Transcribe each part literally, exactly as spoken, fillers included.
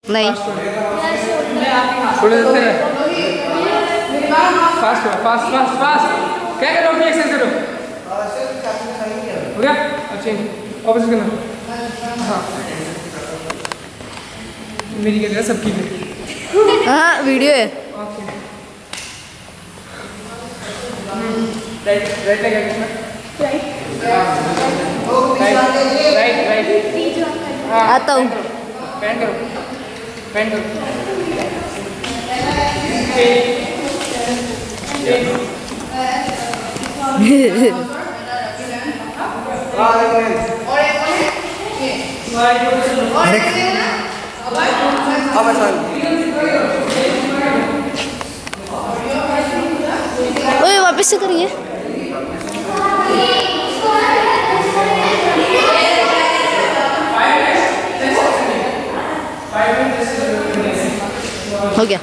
नहीं थोड़े देर फास्ट फास्ट फास्ट फास्ट क्या करो अपनी एक्सरसाइज करो हो गया अच्छा ऑपोजिट करना हाँ मेरी क्या सबकी हाँ वीडियो है ओके राइट राइट लगा कितना राइट राइट राइट आता हूँ पैन करो पैन करो ओए वापस से करिए हो गया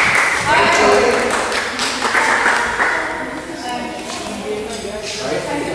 Right?